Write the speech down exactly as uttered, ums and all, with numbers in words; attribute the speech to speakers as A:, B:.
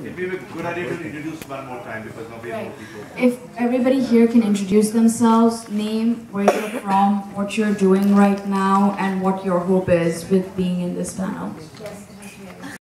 A: It may be a good idea to introduce one more time because now we have more people.
B: If everybody here can introduce themselves, name, where you're from, what you're doing right now, and what your hope is with being in this panel.
C: Yes.